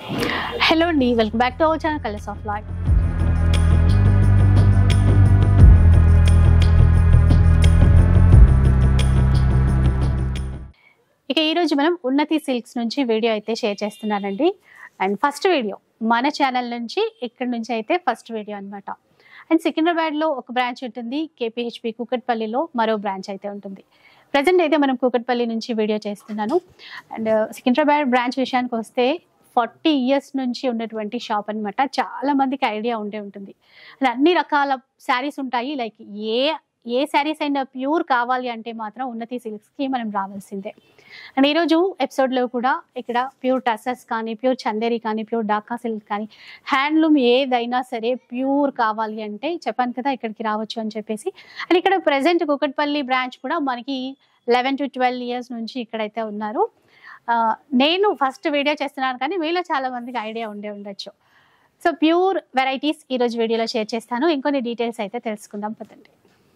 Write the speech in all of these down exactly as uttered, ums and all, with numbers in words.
Hello అండి, welcome back to our channel Colours of Life. ఇక ఈరోజు మనం ఉన్నతి సిల్క్స్ నుంచి వీడియో అయితే షేర్ చేస్తున్నానండి. అండ్ ఫస్ట్ వీడియో మన ఛానల్ నుంచి ఇక్కడ నుంచి అయితే ఫస్ట్ వీడియో అనమాట. అండ్ సికింద్రాబాద్లో ఒక బ్రాంచ్ ఉంటుంది, కేపీహెచ్పి కూకట్పల్లిలో మరో బ్రాంచ్ అయితే ఉంటుంది. ప్రజెంట్ అయితే మనం కూకట్పల్లి నుంచి వీడియో చేస్తున్నాను. అండ్ సికింద్రాబాద్ బ్రాంచ్ విషయానికి వస్తే ఫార్టీ ఇయర్స్ నుంచి ఉన్నటువంటి షాప్ అనమాట. చాలా మందికి ఐడియా ఉండే ఉంటుంది. అండ్ అన్ని రకాల శారీస్ ఉంటాయి. లైక్ ఏ ఏ శారీస్ అయినా ప్యూర్ కావాలి అంటే మాత్రం ఉన్నతి సిల్క్స్కి మనం రావాల్సిందే. అండ్ ఈరోజు ఎపిసోడ్లో కూడా ఇక్కడ ప్యూర్ టసర్స్ కానీ, ప్యూర్ చందేరి కానీ, ప్యూర్ డాకా సిల్క్ కానీ, హ్యాండ్లూమ్ ఏదైనా సరే ప్యూర్ కావాలి అంటే చెప్పాను కదా ఇక్కడికి రావచ్చు అని చెప్పేసి. అండ్ ఇక్కడ ప్రజెంట్ కూకట్పల్లి బ్రాంచ్ కూడా మనకి లెవెన్ టు ట్వెల్వ్ ఇయర్స్ నుంచి ఇక్కడైతే ఉన్నారు. నేను ఫస్ట్ వీడియో చేస్తున్నాను కానీ మీలో చాలా మందికి ఐడియా ఉండే ఉండొచ్చు. సో ప్యూర్ వెరైటీస్ ఈరోజు వీడియోలో షేర్ చేస్తాను. ఇంకొన్ని డీటెయిల్స్ అయితే తెలుసుకుందాం పదండి.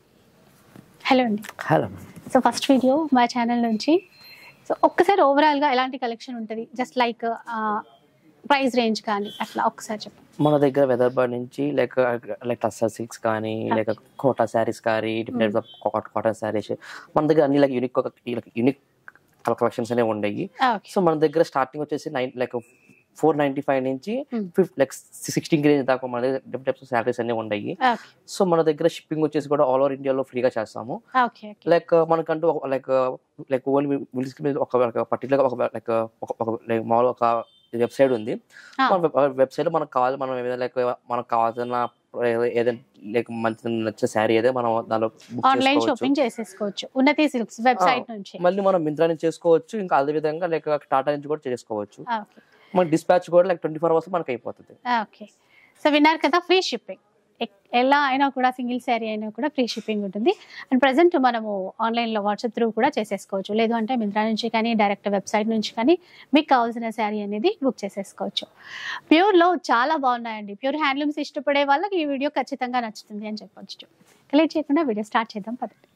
హలో అండి. హలో. సో ఫస్ట్ వీడియో మా ఛానల్ నుంచి. సో ఒక్కసారి ఓవరాల్గా ఎలాంటి కలెక్షన్ ఉంటుంది, జస్ట్ లైక్ ప్రైస్ రేంజ్ కానీ అట్లా ఒక్కసారి చెప్పండి. మన దగ్గర వెదర్ బర్డ్ నుంచి లైక్ లైక్ టస్సర్ సిల్క్స్ కానీ, లైక్ కోటా శారీస్ కానీ, డిఫరెంట్ కాటన్ శారీస్ మన దగ్గర అన్ని లైక్ యూనిక్ యూనిక్ కలెక్షన్స్ అనేవి ఉన్నాయి. సో మన దగ్గర స్టార్టింగ్ వచ్చేసి nine like four ninety five నుంచి ఫిఫ్త్ లైక్ సిక్స్టీన్ రేంజ్ దాకా మన దగ్గర డిఫరెంట్ టైప్స్ ఆఫ్ శారీస్ అనేవి ఉన్నాయి. సో మన దగ్గర షిప్పింగ్ వచ్చేసి కూడా ఆల్ ఓవర్ ఇండియాలో ఫ్రీగా చేస్తాము. లైక్ మనకంటూ లైక్ లైక్ ఓన్లీ ఒక పర్టికులర్ ఒక లైక్ లైక్ మామూలు ఒక వెబ్సైట్ ఉంది. మన వెబ్సైట్ మనకు కావాలి, మనం లైక్ మనకు కావాల్సిన ఏదైనా లైక్ మంచి నచ్చే శారీ ఏదో మనం దానిలో ఆన్లైన్ షాపింగ్ చేసేసుకోవచ్చు ఉన్నతి సిల్క్స్ వెబ్సైట్ నుంచి. మళ్ళీ మనం మింత్రా నుంచి చేసుకోవచ్చు, ఇంకా అదే విధంగా లైక్ టాటా నుంచి కూడా చేసుకోవచ్చు. మన డిస్పాచ్ కూడా లైక్ ట్వంటీ ఫోర్ అవర్స్ మనకి అయిపోతుంది. ఓకే. సో విన్నారు కదా, ఫ్రీ షిప్పింగ్. ఎలా అయినా కూడా సింగిల్ శారీ అయినా కూడా ఫ్రీ షిప్పింగ్ ఉంటుంది. అండ్ ప్రజెంట్ మనము ఆన్లైన్లో వాట్సాప్ త్రూ కూడా చేసేసుకోవచ్చు, లేదు అంటే మింత్రా నుంచి కానీ డైరెక్ట్ వెబ్సైట్ నుంచి కానీ మీకు కావాల్సిన శారీ అనేది బుక్ చేసేసుకోవచ్చు. ప్యూర్లో చాలా బాగున్నాయండి. ప్యూర్ హ్యాండ్లూమ్స్ ఇష్టపడే వాళ్ళకి ఈ వీడియో ఖచ్చితంగా నచ్చుతుంది అని చెప్పొచ్చు. కలెక్ట్ చేయకుండా వీడియో స్టార్ట్ చేద్దాం పదండి.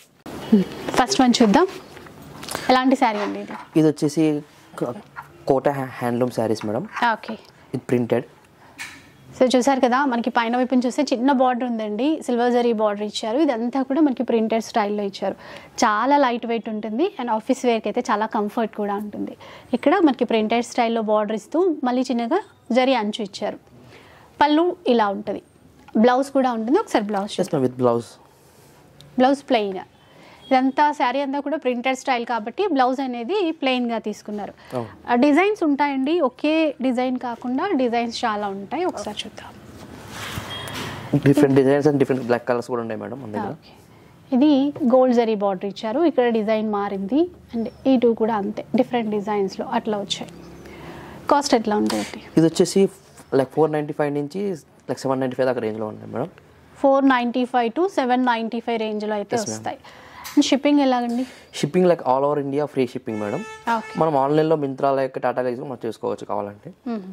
ఫస్ట్ వన్ చూద్దాం. ఎలాంటి శారీ అండి ఇది? ఇది వచ్చేసి Kota handloom saris madam. Okay. ఇది ప్రింటెడ్. సో చూసారు కదా, మనకి పైన వైపుని చూస్తే చిన్న బార్డర్ ఉందండి, సిల్వర్ జరీ బార్డర్ ఇచ్చారు. ఇదంతా కూడా మనకి ప్రింటెడ్ స్టైల్లో ఇచ్చారు. చాలా లైట్ వెయిట్ ఉంటుంది అండ్ ఆఫీస్ వేర్కి అయితే చాలా కంఫర్ట్ కూడా ఉంటుంది. ఇక్కడ మనకి ప్రింటెడ్ స్టైల్లో బార్డర్ ఇస్తూ మళ్ళీ చిన్నగా జరీ అంచు ఇచ్చారు. పళ్ళు ఇలా ఉంటుంది, బ్లౌజ్ కూడా ఉంటుంది. ఒకసారి blouse with blouse blouse plain. ఇదంతా శారీ అంతా కూడా ప్రింటెడ్ స్టైల్ కాబట్టి బ్లౌజ్ అనేది ప్లెయిన్గా తీసుకున్నారు. డిజైన్స్ ఉంటాయండి, ఒకే డిజైన్ కాకుండా డిజైన్స్ చాలా ఉంటాయి. ఒకసారి చూద్దాం. Different designs and different black colours కూడా ఉన్నాయి మేడం మన దగ్గర. ఇది గోల్డ్ జరీ బార్డర్ ఇచ్చారు, ఇక్కడ డిజైన్ మారింది. అండ్ ఈ టూ కూడా అంతే డిఫరెంట్ డిజైన్స్లో అట్లా వచ్చాయి. కాస్ట్ ఎట్లా ఉంటుంది? ఇది వచ్చేసి లైక్ ఫోర్ నైంటీ ఫైవ్ నుంచి లైక్ సెవెన్ నైంటీ ఫైవ్ దాకా రేంజ్లో ఉన్నాయి madam. Four ninety five to seven ninety five రేంజ్లో అయితే వస్తాయి. షిప్పింగ్ ఎలాగండి? Shipping like all over India free shipping madam. మనం ఆన్లైన్లో మింత్రా లైక్ టాటా లైక్ మనం చేసుకోవచ్చు కావాలంటే.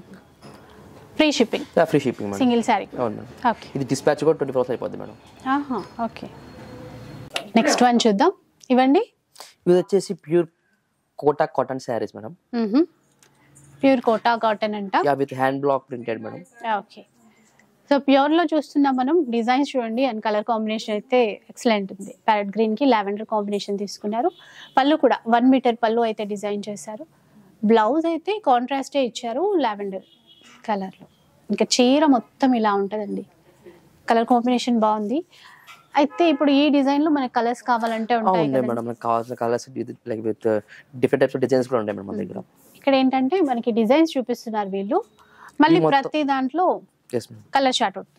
Free shipping free shipping madam, single sari. అవును మేడం. ఓకే. ఇది డిస్పాచ్ కూడా ట్వంటీ ఫోర్ అవర్స్ అయిపోద్ది మేడం. ఓకే. నెక్స్ట్ వన్ చూద్దాం. ఇవ్వండి. ఇది వచ్చేసి pure Kota cotton saris madam. Pure Kota cotton అంట. Ya, with hand block printed madam. Okay. So ప్యూర్లో చూస్తున్నాం మనం. డిజైన్స్ చూడండి అండ్ కలర్ కాంబినేషన్ అయితే ఎక్సలెంట్ ఉంది. ప్యారెట్ గ్రీన్కి లావెండర్ కాంబినేషన్ తీసుకున్నారు. పళ్ళు కూడా వన్ మీటర్ పళ్ళు అయితే డిజైన్ చేశారు. బ్లౌజ్ అయితే కాంట్రాస్టే ఇచ్చారు లావెండర్ కలర్లో. ఇంకా చీర మొత్తం ఇలా ఉంటుందండి. కలర్ కాంబినేషన్ బాగుంది. అయితే ఇప్పుడు ఈ డిజైన్లో మనకి కలర్స్ కావాలంటే ఉంటాయి మేడం. మనకు కావాల్సిన colours like with different types of designs కూడా ఉంటాయి మేడం మన దగ్గర. ఇక్కడ ఏంటంటే మనకి డిజైన్స్ చూపిస్తున్నారు వీళ్ళు, మళ్ళీ ప్రతి దాంట్లో కలర్ షార్ట్ అవుతుంది.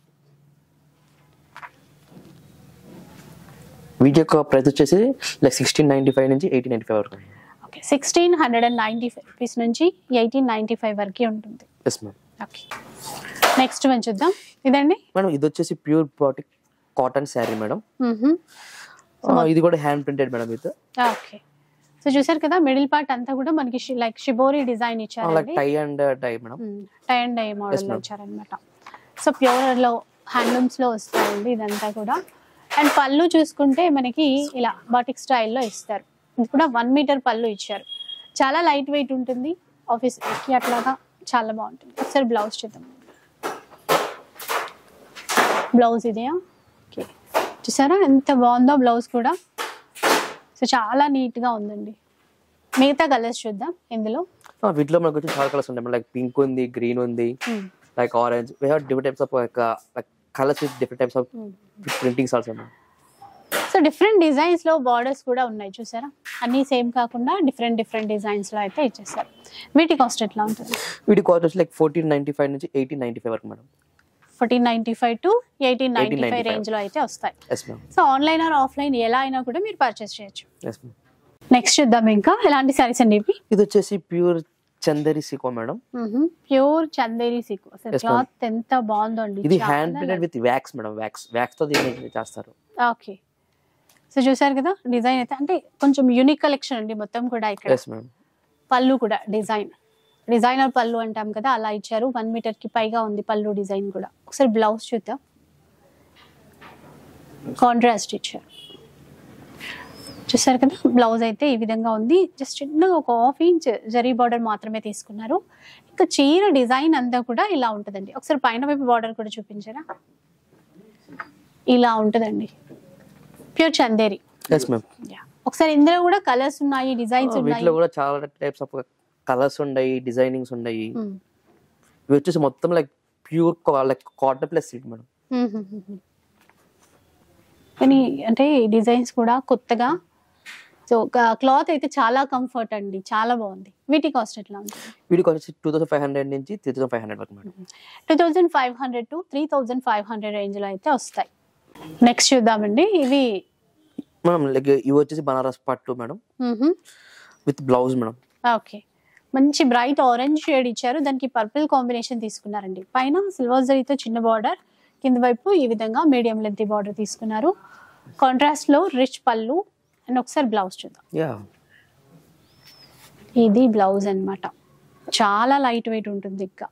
వీటి యొక్క ప్రైస్ వచ్చేసి లైక్ సిక్స్టీన్ నైన్టీ ఫైవ్ నుంచి ఎయిటీన్ నైన్టీ ఫైవ్ వరకు. Okay. Sixteen hundred and ninety five rupees నుంచి ఎయిటీన్ నైన్టీ ఫైవ్ వరకు ఉంటుంది. Yes ma'am. Okay. Next one చూద్దాం. ఇదండి మేడం. ఇది వచ్చేసి pure batik cotton sari madam. ఇది కూడా హ్యాండ్ ప్రింటెడ్ మేడం ఇది. ఓకే. సో చూసారు కదా, మిడిల్ పార్ట్ అంతా కూడా మనకి లైక్ షిబోరి డిజైన్ ఇచ్చారు. Like tie and dye madam. Tie and dye model ఇచ్చారనమాట. సో ప్యూర్ లో హ్యాండ్లూమ్స్ లో వస్తాయండి ఇదంతా కూడా. అండ్ పళ్ళు చూసుకుంటే మనకి ఇలా బాటిక్ స్టైల్లో ఇస్తారు. ఇది కూడా వన్ మీటర్ పళ్ళు ఇచ్చారు. చాలా లైట్ వెయిట్ ఉంటుంది, ఆఫీస్ కి అట్లాగా చాలా బాగుంటుంది. ఒకసారి బ్లౌజ్ చూద్దాం. బ్లౌజ్ ఇదే. ఓకే, చూసారా ఎంత బాగుందో బ్లౌజ్ కూడా. సో చాలా నీట్గా ఉందండి. మిగతా కలర్స్ చూద్దాం ఇందులో. వీటిలో మనకు వచ్చి చాలా కలర్స్ ఉంటాయి. లైక్ పింక్ ఉంది, గ్రీన్ ఉంది, like orange. We have different types of like colours with different types of printings also. So different designs లో బార్డర్స్ కూడా ఉన్నాయి చూసారా. అన్ని సేమ్ కాకుండా డిఫరెంట్ డిఫరెంట్ డిజైన్స్ లో అయితే ఇచ్చేసారు. వీటి కాస్ట్ ఎట్లా ఉంటుంది? వీటి కాస్ట్ వచ్చి లైక్ ఫోర్టీన్ నైన్టీ ఫైవ్ నుంచి ఎయిటీన్ నైన్టీ ఫైవ్ వరకు madam. Fourteen ninety five to eighteen ninety five range లో అయితే వస్తాయి. సో ఆన్లైన్ ఆర్ ఆఫ్లైన్ ఎలా అయినా కూడా మీరు పర్చేస్ చేయొచ్చు. నెక్స్ట్ చూద్దాం ఇంకా ఎలాంటి సారీస్ అండి ఇవి. ఇది వచ్చేసి ప్యూర్ చందేరి సీకో మేడం. ప్యూర్ చందేరి సీకో. క్లాత్ ఎంత బాగుందో అండి. ఇది hand printed with wax madam. Wax wax తో దీన్ని చేస్తారు. ఓకే, సో చూసారు కదా డిజైన్ అయితే, అంటే కొంచెం యూనిక్ కలెక్షన్ అండి మొత్తం కూడా. ఇక్కడ పళ్ళు కూడా డిజైన్, డిజైనర్ పళ్ళు అంటాం కదా అలా ఇచ్చారు. వన్ మీటర్ కి పైగా ఉంది పళ్ళు డిజైన్ కూడా. ఒకసారి బ్లౌజ్ చూద్దాం. కాంట్రాస్ట్ ఇచ్చారు చూసారు కదా. బ్లౌజ్ అయితే ఈ విధంగా ఉంది. జస్ట్ చిన్నగా ఒక హాఫ్ ఇంచ్ జరీ బార్డర్ మాత్రమే తీసుకున్నారు. ఇంకా చీర డిజైన్ అంతా కూడా ఇలా ఉంటుందండి. ఒకసారి పైన వైపు బార్డర్ కూడా చూపించారా, ఇలా ఉంటుందండి. ప్యూర్ చందేరి. ఒకసారి ఇందులో కూడా కలర్స్ ఉన్నాయి, డిజైన్స్ ఉన్నాయి. వీటిలో కూడా చాలా టైప్స్ ఆఫ్ కలర్స్ ఉన్నాయి, డిజైనింగ్స్ ఉన్నాయి. ఇవి వచ్చేసి మొత్తం like pure like cotton plus silk madam. కానీ అంటే డిజైన్స్ కూడా కొత్తగా. సో క్లాత్ అయితే చాలా కంఫర్ట్ అండి, చాలా బాగుంది. వీటి కాస్ట్ ఎట్లా ఉంటుంది? వీటి cost two thousand five hundred నుంచి త్రీ థౌసండ్ ఫైవ్ హండ్రెడ్ వరకు madam. Two thousand five hundred to three thousand five hundred range లో అయితే వస్తాయి. నెక్స్ట్ చూద్దామండి. ఇవి మేడం లైక్ ఇవి వచ్చేసి బనారస్ పట్టు madam with blouse madam. Okay, మంచి బ్రైట్ ఆరెంజ్ షేడ్ ఇచ్చారు. దానికి పర్పుల్ కాంబినేషన్ తీసుకున్నారండి. పైన సిల్వర్ జరీతో చిన్న బార్డర్, కింద వైపు ఈ విధంగా మీడియం లెంత్ బార్డర్ తీసుకున్నారు. కాంట్రాస్ట్ లో రిచ్ పళ్ళు. అండ్ ఒకసారి బ్లౌజ్ చూద్దాం. ఇది బ్లౌజ్ అన్నమాట. చాలా లైట్ వెయిట్ ఉంటుంది. ఇంకా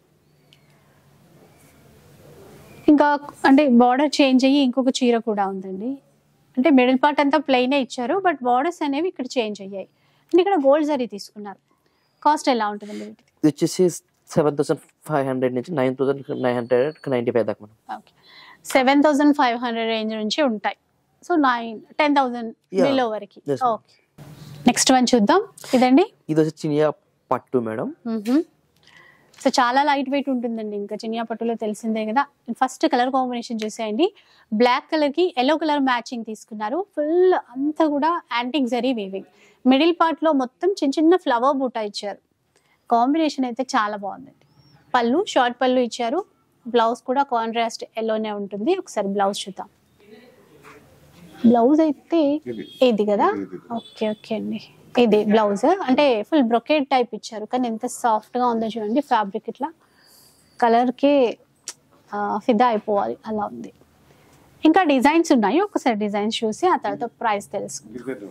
ఇంకా అంటే బార్డర్ చేంజ్ అయ్యి ఇంకొక చీర కూడా ఉందండి. అంటే మిడిల్ పార్ట్ అంతా ప్లెయినే ఇచ్చారు, బట్ బార్డర్స్ అనేవి ఇక్కడ చేంజ్ అయ్యాయి. అండ్ ఇక్కడ గోల్డ్ జరీ తీసుకున్నారు. కాస్ట్ ఎలా ఉంటుందండి? ఇది వచ్చేసి సెవెన్ థౌసండ్ ఫైవ్ హండ్రెడ్ నుంచి nine thousand nine hundred ninety five దాకా. Okay, seven thousand five hundred range నుంచి ఉంటాయి. So nine ten thousand below వరకు. ఓకే, నెక్స్ట్ వన్ చూద్దాం. ఇదండి, ఇది వచ్చి చినియా పట్టు మేడం. సో చాలా లైట్ వెయిట్ ఉంటుందండి. ఇంకా చినియా పట్టులో తెలిసిందే కదా. ఫస్ట్ కలర్ కాంబినేషన్ చూసేయండి. బ్లాక్ కలర్ కి ఎల్లో కలర్ మ్యాచింగ్ తీసుకున్నారు. ఫుల్ అంతా కూడా antique zari weaving. Middle part లో మొత్తం చిన్న చిన్న ఫ్లవర్ బూటా ఇచ్చారు. కాంబినేషన్ అయితే చాలా బాగుందండి. పళ్ళు షార్ట్ పళ్ళు ఇచ్చారు. బ్లౌజ్ కూడా కాంట్రాస్ట్ ఎల్లోనే ఉంటుంది. ఒకసారి బ్లౌజ్ చూద్దాం. బ్లౌజ్ అయితే ఇది కదా. ఓకే ఓకే అండి, ఇది బ్లౌజ్. అంటే ఫుల్ బ్రొకేట్ టైప్ ఇచ్చారు, కానీ ఎంత సాఫ్ట్ గా ఉందో చూడండి. ఫ్యాబ్రిక్ ఇట్లా కలర్ కి ఫిదా అయిపోవాలి అలా ఉంది. ఇంకా డిజైన్స్ ఉన్నాయి. ఒకసారి డిజైన్స్ చూసి ఆ తర్వాత ప్రైస్ తెలుసుకుందాం.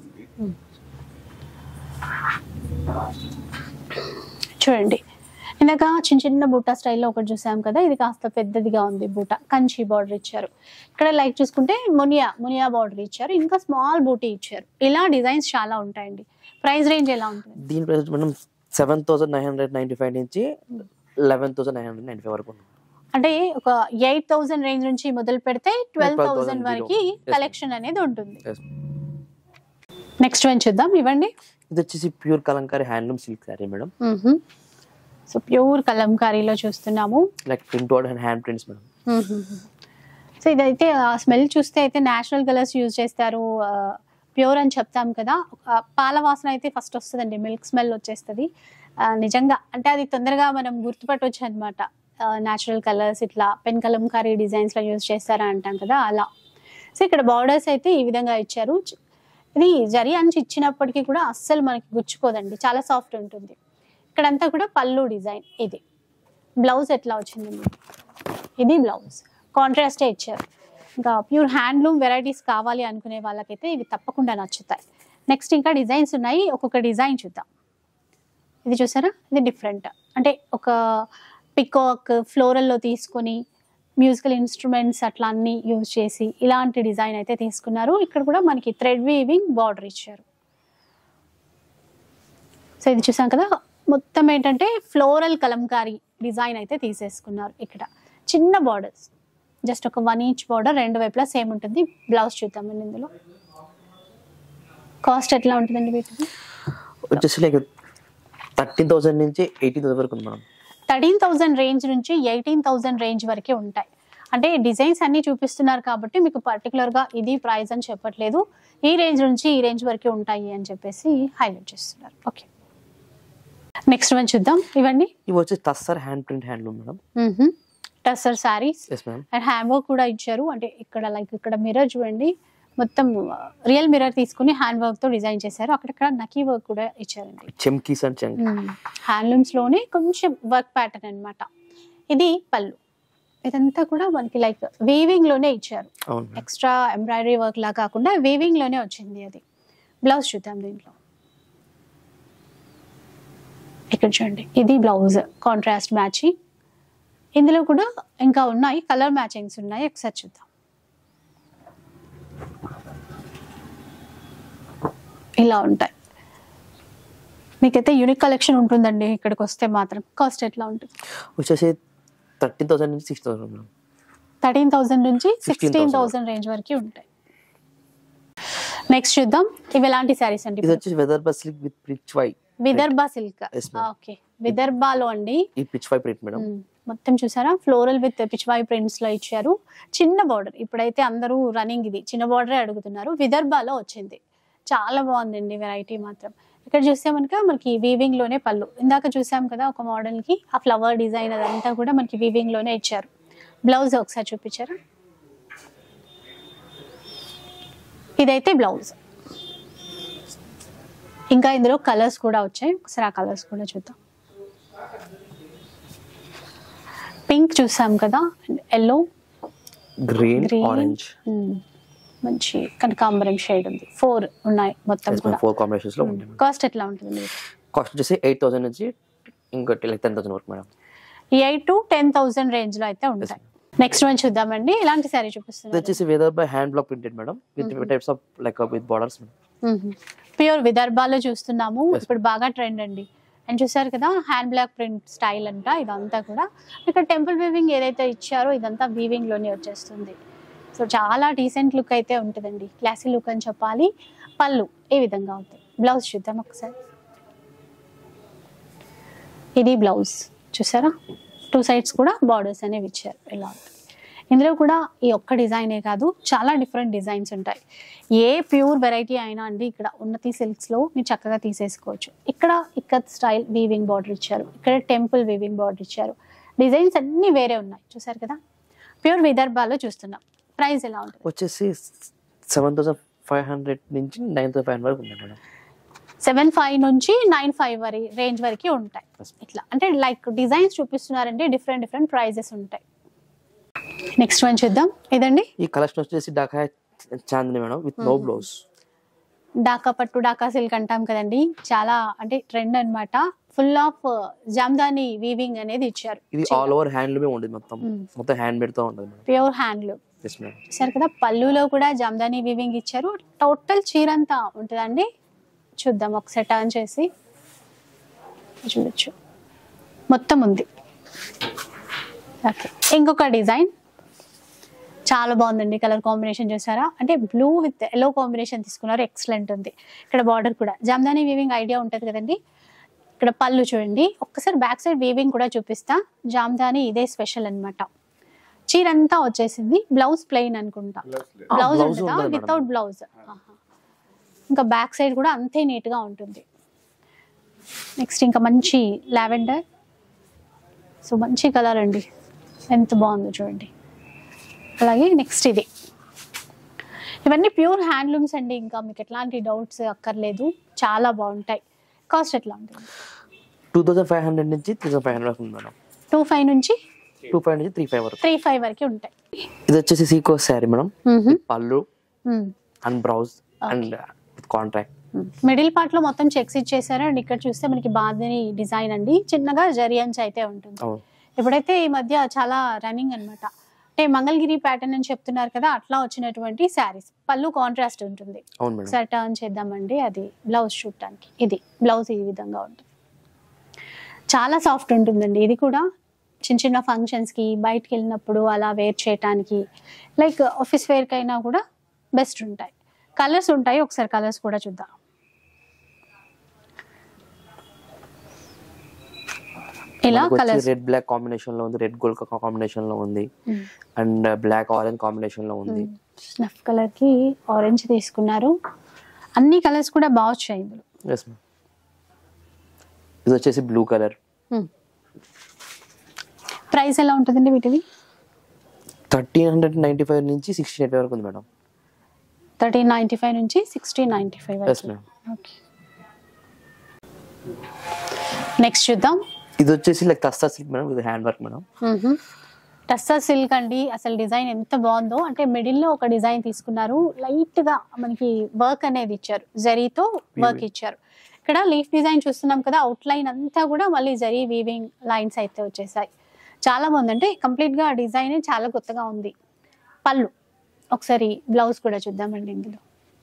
చూడండి, ఇందాక చిన్న చిన్న బూటా స్టైల్లో ఒకటి చూసాం కదా. ఇది కాస్త పెద్దదిగా ఉంది. బూటా కంచి బార్డర్ ఇచ్చారు. ఇక్కడ లైక్ చూసుకుంటే మునియా మునియా బార్డర్ ఇచ్చారు. ఇంకా స్మాల్ బూటీ ఇచ్చారు. ఇలా డిజైన్స్ చాలా ఉంటాయండి. ప్రైస్ రేంజ్ ఎలా ఉంటుంది? దీని ప్రైస్ మనం seven thousand nine hundred ninety five నుంచి eleven thousand nine hundred ninety five వరకు. అంటే ఒక ఎయిట్ థౌసండ్ రేంజ్ నుంచి మొదలు పెడితే ట్వెల్వ్ థౌసండ్ వరకు కలెక్షన్ అనేది ఉంటుంది. నెక్స్ట్ వన్ చూద్దాం. ఇవ్వండి, ఇది వచ్చేసి pure Kalamkari handloom silk sari madam. So pure కలంకారీలో చూస్తున్నాము. Like print and hand prints madam. So ఇదైతే స్మెల్ చూస్తే అయితే నేచురల్ కలర్స్ యూజ్ చేస్తారు. ప్యూర్ అని చెప్తాం కదా. పాల వాసన అయితే ఫస్ట్ వస్తుందండి. మిల్క్ స్మెల్ వచ్చేస్తుంది నిజంగా. అంటే అది తొందరగా మనం గుర్తుపట్టవచ్చు అనమాట. న్యాచురల్ కలర్స్ ఇట్లా పెన్ కలంకారీ డిజైన్స్ లో యూజ్ చేస్తారా అంటాం కదా అలా. సో ఇక్కడ బార్డర్స్ అయితే ఈ విధంగా ఇచ్చారు. ఇది జరీ అంచు ఇచ్చినప్పటికీ కూడా అస్సలు మనకి గుచ్చుకోదండి. చాలా సాఫ్ట్ ఉంటుంది. ఇక్కడంతా కూడా పళ్ళు డిజైన్. ఇది బ్లౌజ్ ఎట్లా వచ్చిందండి? ఇది బ్లౌజ్ కాంట్రాస్టే ఇచ్చారు. ఇంకా ప్యూర్ హ్యాండ్లూమ్ వెరైటీస్ కావాలి అనుకునే వాళ్ళకైతే ఇవి తప్పకుండా నచ్చుతాయి. నెక్స్ట్ ఇంకా డిజైన్స్ ఉన్నాయి. ఒక్కొక్క డిజైన్ చూద్దాం. ఇది చూసారా, ఇది డిఫరెంట్. అంటే ఒక పికాక్ ఫ్లోరల్లో తీసుకొని మ్యూజికల్ ఇన్స్ట్రుమెంట్స్ అట్లా అన్ని యూజ్ చేసి ఇలాంటి డిజైన్ అయితే తీసుకున్నారు. ఇక్కడ కూడా మనకి థ్రెడ్ వీవింగ్ బార్డర్ ఇచ్చారు. సో ఇది చూసాం కదా, మొత్తం ఏంటంటే ఫ్లోరల్ కలంకారీ డిజైన్ అయితే తీసేసుకున్నారు. ఇక్కడ చిన్న బార్డర్స్, జస్ట్ ఒక వన్ ఇంచ్ బార్డర్, రెండు వైపులా సేమ్ ఉంటుంది. బ్లౌజ్ చూద్దామండి. ఇందులో కాస్ట్ ఎట్లా ఉంటుందండి వీటికి? వచ్చేసి లైక్ థర్టీన్ థౌసండ్ నుంచి ఎయిటీన్ థౌసండ్ వరకు ఉంది మేడం. థర్టీన్ థౌసండ్ రేంజ్ నుంచి ఎయిటీన్ థౌసండ్ రేంజ్ వరకే ఉంటాయి. అంటే డిజైన్స్ అన్ని చూపిస్తున్నారు కాబట్టి మీకు పర్టికులర్గా ఇది ప్రైస్ అని చెప్పట్లేదు. ఈ రేంజ్ నుంచి ఈ రేంజ్ వరకే ఉంటాయి అని చెప్పేసి హైలైట్ చేస్తున్నారు. ఓకే, నెక్స్ట్ వన్ చూద్దాం. ఇవన్నీ ఇవి వచ్చి tussar hand print handloom madam. Tussar saris and hand work కూడా ఇచ్చారు. అంటే ఇక్కడ లైక్ ఇక్కడ మిర్రర్ చూడండి, మొత్తం రియల్ మిర్రర్ తీసుకుని హ్యాండ్ వర్క్ తో డిజైన్ చేశారు. అక్కడక్కడ నకీ వర్క్ కూడా ఇచ్చారండి. చెమ్కీస్ అండ్ హ్యాండ్లూమ్స్ లోనే కొంచెం వర్క్ ప్యాటర్న్ అన్నమాట. ఇది పళ్ళు. ఇదంతా కూడా మనకి లైక్ వీవింగ్ లోనే ఇచ్చారు. ఎక్స్ట్రా ఎంబ్రాయిడరీ వర్క్ లా కాకుండా వీవింగ్ లోనే వచ్చింది అది. బ్లౌజ్ చూద్దాం దీంట్లో. ఇక్కడ చూడండి, ఇది బ్లౌజ్ కాంట్రాస్ట్ మ్యాచింగ్. ఇందులో కూడా ఇంకా ఉన్నాయి, కలర్ మ్యాచింగ్స్ ఉన్నాయి. ఒకసారి చూద్దాం. ఇలా ఉంటాయి. మీకైతే యూనిక్ కలెక్షన్ ఉంటుందండి ఇక్కడికి వస్తే మాత్రం. కాస్ట్ ఎట్లా ఉంటుంది? వచ్చేసి థర్టీన్ థౌసండ్ నుంచి సిక్స్ థౌసండ్ థర్టీన్ థౌసండ్ నుంచి సిక్స్టీన్ థౌసండ్ రేంజ్ వరకు ఉంటాయి. నెక్స్ట్ చూద్దాం. ఇవి ఎలాంటి సారీస్ అండి? ఇది వచ్చేసి Vidarbha silk with pichwai. Vidarbha silk. Okay, విదర్భలో అండి ఈ పిచ్ వై ప్రింట్ మేడం. మొత్తం చూసారా, floral with pichwai prints లో ఇచ్చారు. చిన్న బార్డర్. ఇప్పుడైతే అందరూ రన్నింగ్ ఇది చిన్న బార్డరే అడుగుతున్నారు. విదర్భలో వచ్చింది. చాలా బాగుందండి వెరైటీ మాత్రం. ఇక్కడ చూస్తే మనక మనకి వీవింగ్ లోనే పళ్ళు. ఇందాక చూసాం కదా ఒక మోడల్ కి ఆ ఫ్లవర్ డిజైన్ అదంతా కూడా మనకి వీవింగ్ లోనే ఇచ్చారు. బ్లౌజ్ ఒకసారి చూపించారు. ఇదైతే బ్లౌజ్. ఇంకా ఇందులో కలర్స్ కూడా వచ్చాయి. ఒకసారి ఆ కలర్స్ కూడా చూద్దాం. పింక్ చూసాం కదా, ఎల్లో, గ్రీన్, ఆరెంజ్, మంచి కనకాంబరం షేడ్ ఉంది. ఫోర్ ఉన్నాయి మొత్తం కూడా. ఫోర్ కాంబినేషన్స్ లో ఉంటాయి. కాస్ట్ ఎట్లా ఉంటుంది? కాస్ట్ వచ్చేసి ఎయిట్ థౌసండ్ నుంచి ఇంకోటి లైక్ టెన్ థౌసండ్ వరకు madam. Eight to ten thousand range లో అయితే ఉంటాయి. నెక్స్ట్ వన్ చూద్దామండి. ఇలాంటి సారీ చూపిస్తుంది. వచ్చేసి Vidarbha hand block printed madam with types of like with borders. Pure విదర్భలో చూస్తున్నాము. ఇప్పుడు బాగా ట్రెండ్ అండి. అండ్ చూసారు కదా, హ్యాండ్ బ్లాక్ ప్రింట్ స్టైల్ అంట ఇదంతా కూడా. ఇక్కడ టెంపుల్ వీవింగ్ ఏదైతే ఇచ్చారో ఇదంతా వీవింగ్ లోనే వచ్చేస్తుంది. సో చాలా డీసెంట్ లుక్ అయితే ఉంటుందండి. క్లాసీ లుక్ అని చెప్పాలి. పళ్ళు ఏ విధంగా అవుతాయి. బ్లౌజ్ చూద్దాం ఒకసారి. ఇది బ్లౌజ్ చూసారా, టూ సైడ్స్ కూడా బార్డర్స్ అనేవి ఇచ్చారు. ఇలా ఉంటుంది. ఇందులో కూడా ఈ ఒక్క డిజైనే కాదు, చాలా డిఫరెంట్ డిజైన్స్ ఉంటాయి. ఏ ప్యూర్ వెరైటీ అయినా అండి ఇక్కడ ఉన్నతి సిల్క్స్లో మీరు చక్కగా తీసేసుకోవచ్చు. ఇక్కడ ఇక్కత్ స్టైల్ వీవింగ్ బార్డర్ ఇచ్చారు. ఇక్కడ టెంపుల్ వీవింగ్ బార్డర్ ఇచ్చారు. డిజైన్స్ అన్నీ వేరే ఉన్నాయి. చూసారు కదా, ప్యూర్ విదర్భలో చూస్తున్నాం. ప్రైస్ ఎలా ఉంటుంది? వచ్చేసి సెవెన్ థౌసండ్ ఫైవ్ హండ్రెడ్ నుంచి నైన్ థౌసండ్ ఫైవ్ హండ్రెడ్ వరకు ఉంది మేడం. సెవెన్ ఫైవ్ నుంచి నైన్ ఫైవ్ వరకు రేంజ్ వరకు ఉంటాయి. ఇట్లా అంటే లైక్ డిజైన్స్ చూపిస్తున్నారంటే డిఫరెంట్ డిఫరెంట్ ప్రైజెస్ ఉంటాయి. నెక్స్ట్ వన్ చూద్దాం. ఇదండి ఈ కలెక్షన్ వచ్చేసి Dhaka Chandni madam with no blouse. Dhaka పట్టు, డాకా సిల్క్ అంటాం కదండి, చాలా అంటే ట్రెండ్ అన్నమాట. ఫుల్ ఆఫ్ జామ్దాని వీవింగ్ అనేది ఇచ్చారు. ఇది ఆల్ ఓవర్ హ్యాండ్లూమే ఉంటుంది. మొత్తం మొత్తం హ్యాండ్ మేడ్ తో ఉంటుంది. Pure handloom. చూసారు కదా, పళ్ళులో కూడా జామ్దాని వీవింగ్ ఇచ్చారు. టోటల్ చీర అంతా ఉంటుందండి. చూద్దాం ఒకసారి టర్న్ చేసి చూడొచ్చు. మొత్తం ఉంది. ఓకే, ఇంకొక డిజైన్ చాలా బాగుందండి. కలర్ కాంబినేషన్ చూసారా, అంటే బ్లూ విత్ ఎల్లో కాంబినేషన్ తీసుకున్నారు. ఎక్సలెంట్ ఉంది. ఇక్కడ బార్డర్ కూడా జామ్దాని వీవింగ్ ఐడియా ఉంటుంది కదండి. ఇక్కడ పళ్ళు చూడండి. ఒక్కసారి బ్యాక్ సైడ్ వీవింగ్ కూడా చూపిస్తా. జామ్దాని ఇదే స్పెషల్ అన్నమాట. చీర అంతా వచ్చేసింది. బ్లౌజ్ ప్లెయిన్ అనుకుంటా. బ్లౌజ్ ఉంటుందా? Without blouse. ఇంకా బ్యాక్ సైడ్ కూడా అంతే నీట్ గా ఉంటుంది. నెక్స్ట్ ఇంకా మంచి లావెండర్. సో మంచి కలర్ అండి, ఎంత బాగుందో చూడండి. అలాగే నెక్స్ట్ ఇది. ఇవన్నీ ప్యూర్ హ్యాండ్లూమ్స్ అండి. ఇంకా మీకు ఎట్లాంటి డౌట్స్ అక్కర్లేదు, చాలా బాగుంటాయి. కాస్ట్ ఎట్లా ఉంటుంది? టూ థౌసండ్ ఫైవ్ హండ్రెడ్ నుంచి త్రీ థౌసండ్ ఫైవ్ హండ్రెడ్ ఉంది మేడం. టూ ఫైవ్ నుంచి టూ ఫైవ్ నుంచి త్రీ ఫైవ్ వరకు త్రీ ఫైవ్ వరకు ఉంటాయి. ఇది వచ్చేసి సీకో శారీ మేడం. పళ్ళు and blouse and contrast. Middle part లో మొత్తం చెక్స్ ఇచ్చేసారు. అండ్ ఇక్కడ చూస్తే మనకి బాందిని డిజైన్ అండి. చిన్నగా జరియన్స్ అయితే ఉంటుంది. ఇప్పుడైతే ఈ మధ్య చాలా రన్నింగ్ అన్నమాట. అంటే మంగళగిరి ప్యాటర్న్ అని చెప్తున్నారు కదా, అట్లా వచ్చినటువంటి శారీస్. పళ్ళు కాంట్రాస్ట్ ఉంటుంది. ఒకసారి టర్న్ చేద్దామండి. అది బ్లౌజ్ చూడటానికి. ఇది బ్లౌజ్ ఈ విధంగా ఉంటుంది. చాలా సాఫ్ట్ ఉంటుందండి ఇది కూడా. చిన్న చిన్న ఫంక్షన్స్కి బయటకు వెళ్ళినప్పుడు అలా వేర్ చేయడానికి, లైక్ ఆఫీస్ వేర్కి అయినా కూడా బెస్ట్ ఉంటాయి. కలర్స్ ఉంటాయి, ఒకసారి కలర్స్ కూడా చూద్దాం. ఇలా కలర్స్ రెడ్ బ్లాక్ కాంబినేషన్ లో ఉంది, రెడ్ గోల్డ్ కాంబినేషన్ లో ఉంది, అండ్ బ్లాక్ ఆరెంజ్ కాంబినేషన్ లో ఉంది. స్నఫ్ కలర్ కి ఆరెంజ్ తీసుకున్నారు. అన్ని కలర్స్ కూడా బాగా వచ్చాయి ఇందులో. Yes ma'am. ఇది వచ్చేసి బ్లూ కలర్. ప్రైస్ ఎలా ఉంటుందండి వీటివి? థర్టీన్ హండ్రెడ్ నైన్టీ ఫైవ్ నుంచి సిక్స్టీన్ ఎయిట్ వరకు ఉంది మేడం. థర్టీన్ నైన్టీ ఫైవ్ నుంచి sixteen ninety five yes ma'am. Okay, next చూద్దాం. ఇది వచ్చేసి లైక్ టస్సా సిల్క్ మేడం, ఇది hand work madam. Tussar silk అండి. అసలు డిజైన్ ఎంత బాగుందో, అంటే మిడిల్ లో ఒక డిజైన్ తీసుకున్నారు, లైట్ గా మనకి వర్క్ అనేది ఇచ్చారు, జరీతో వర్క్ ఇచ్చారు. ఇక్కడ లీఫ్ డిజైన్ చూస్తున్నాం కదా, అవుట్ లైన్ అంతా కూడా మళ్ళీ జరీ వీవింగ్ లైన్స్ అయితే వచ్చేసాయి. చాలా బాగుంది, అంటే కంప్లీట్ గా డిజైన్ చాలా కొత్తగా ఉంది. పళ్ళు ఒకసారి బ్లౌజ్ కూడా చూద్దామండి. ఇందులో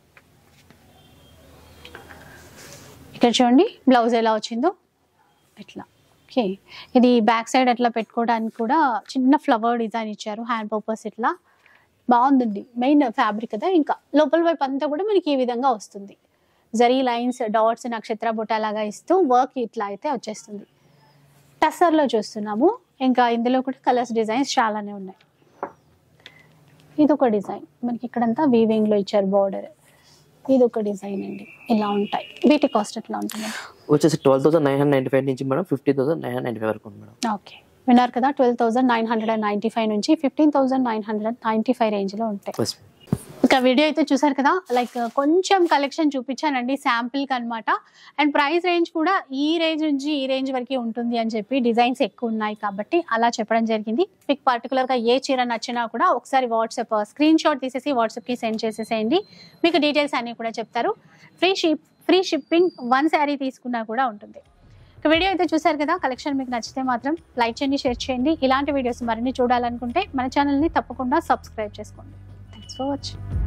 ఇక్కడ చూడండి బ్లౌజ్ ఎలా వచ్చిందో ఇట్లా. ఓకే, ఇది బ్యాక్ సైడ్ అట్లా పెట్టుకోవడానికి కూడా చిన్న ఫ్లవర్ డిజైన్ ఇచ్చారు, హ్యాండ్ పర్పస్ ఇట్లా బాగుందండి. మెయిన్ ఫ్యాబ్రిక్ కదా, ఇంకా లోపల వైపు అంతా కూడా మనకి ఈ విధంగా వస్తుంది. జరీ లైన్స్, డాట్స్, నక్షత్ర బొట్ట లాగా ఇస్తూ వర్క్ ఇట్లా అయితే వచ్చేస్తుంది. టస్సర్లో చూస్తున్నాము. ఇంకా ఇందులో కూడా కలర్స్ డిజైన్స్ చాలానే ఉన్నాయి. ఇది ఒక డిజైన్ మనకి ఇక్కడంతా వీవింగ్ లో ఇచ్చారు బార్డర్. ఇది ఒక డిజైన్ అండి, ఇలా ఉంటాయి. వీటి కాస్ట్ ఎట్లా ఉంటుంది? వచ్చేసి twelve thousand nine hundred ninety five నుంచి madam fifteen thousand nine hundred ninety five వరకు ఉంది మేడం. ఓకే, విన్నారు కదా, twelve thousand nine hundred and ninety five నుంచి fifteen thousand nine hundred ninety five range లో ఉంటాయి. ఇంకా వీడియో అయితే చూసారు కదా, లైక్ కొంచెం కలెక్షన్ చూపించానండి శాంపిల్ కి అనమాట. అండ్ ప్రైస్ రేంజ్ కూడా ఈ రేంజ్ నుంచి ఈ రేంజ్ వరకు ఉంటుంది అని చెప్పి, డిజైన్స్ ఎక్కువ ఉన్నాయి కాబట్టి అలా చెప్పడం జరిగింది. మీకు పర్టికులర్ గా ఏ చీర నచ్చినా కూడా ఒకసారి వాట్సాప్ స్క్రీన్ షాట్ తీసేసి వాట్సాప్ కి సెండ్ చేసేసేయండి, మీకు డీటెయిల్స్ అన్ని కూడా చెప్తారు. Free ship free shipping one sari తీసుకున్నా కూడా ఉంటుంది. వీడియో అయితే చూసారు కదా, కలెక్షన్ మీకు నచ్చితే మాత్రం లైక్ చేయండి, షేర్ చేయండి. ఇలాంటి వీడియోస్ మరిన్ని చూడాలనుకుంటే మన ఛానల్ని తప్పకుండా సబ్స్క్రైబ్ చేసుకోండి. Thanks for watching.